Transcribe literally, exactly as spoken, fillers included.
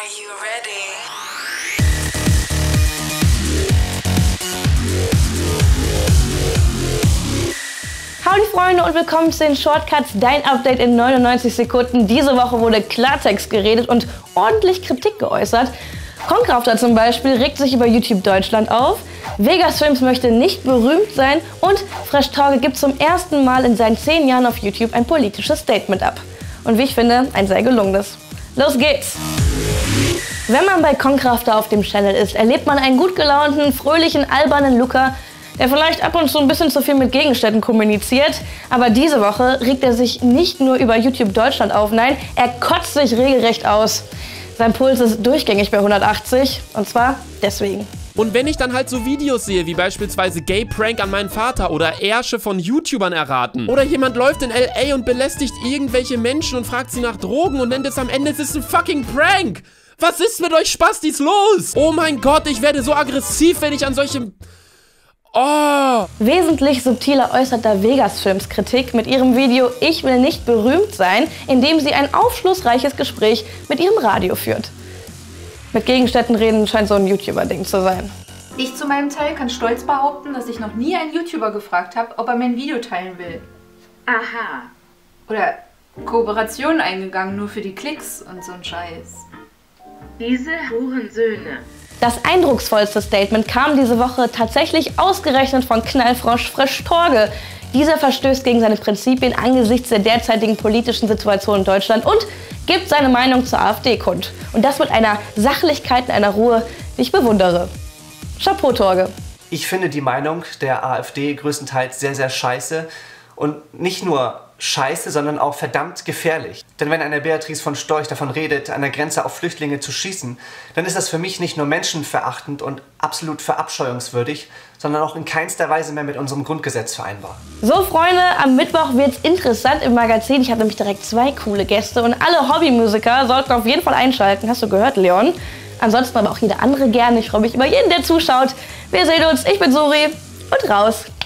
you ready? Howdy Freunde und willkommen zu den Shortcuts, dein Update in neunundneunzig Sekunden. Diese Woche wurde Klartext geredet und ordentlich Kritik geäußert. Konkrafter zum Beispiel regt sich über YouTube Deutschland auf, Vegas Films möchte nicht berühmt sein und Fresh Torge gibt zum ersten Mal in seinen zehn Jahren auf YouTube ein politisches Statement ab. Und wie ich finde, ein sehr gelungenes. Los geht's! Wenn man bei Konkrafter auf dem Channel ist, erlebt man einen gut gelaunten, fröhlichen, albernen Luca, der vielleicht ab und zu ein bisschen zu viel mit Gegenständen kommuniziert. Aber diese Woche regt er sich nicht nur über YouTube Deutschland auf, nein, er kotzt sich regelrecht aus. Sein Puls ist durchgängig bei hundertachtzig und zwar deswegen. Und wenn ich dann halt so Videos sehe, wie beispielsweise Gay Prank an meinen Vater oder Ärsche von YouTubern erraten. Oder jemand läuft in L A und belästigt irgendwelche Menschen und fragt sie nach Drogen und nennt es am Ende, es ist ein fucking Prank. Was ist mit euch Spastis los? Oh mein Gott, ich werde so aggressiv, wenn ich an solche... Oh! Wesentlich subtiler äußert da Vegas Films Kritik mit ihrem Video Ich will nicht berühmt sein, in dem sie ein aufschlussreiches Gespräch mit ihrem Radio führt. Mit Gegenständen reden scheint so ein YouTuber-Ding zu sein. Ich zu meinem Teil kann stolz behaupten, dass ich noch nie einen YouTuber gefragt habe, ob er mein Video teilen will. Aha. Oder Kooperationen eingegangen, nur für die Klicks und so ein Scheiß. Diese Hurensöhne. Das eindrucksvollste Statement kam diese Woche tatsächlich ausgerechnet von Knallfrosch Fresh Torge. Dieser verstößt gegen seine Prinzipien angesichts der derzeitigen politischen Situation in Deutschland und gibt seine Meinung zur AfD kund. Und das mit einer Sachlichkeit und einer Ruhe, die ich bewundere. Chapeau, Torge. Ich finde die Meinung der AfD größtenteils sehr, sehr scheiße. Und nicht nur scheiße, sondern auch verdammt gefährlich. Denn wenn eine Beatrice von Storch davon redet, an der Grenze auf Flüchtlinge zu schießen, dann ist das für mich nicht nur menschenverachtend und absolut verabscheuungswürdig, sondern auch in keinster Weise mehr mit unserem Grundgesetz vereinbar. So Freunde, am Mittwoch wird's interessant im Magazin. Ich habe nämlich direkt zwei coole Gäste und alle Hobbymusiker sollten auf jeden Fall einschalten. Hast du gehört, Leon? Ansonsten aber auch jeder andere gerne. Ich freue mich über jeden, der zuschaut. Wir sehen uns. Ich bin Suri und raus.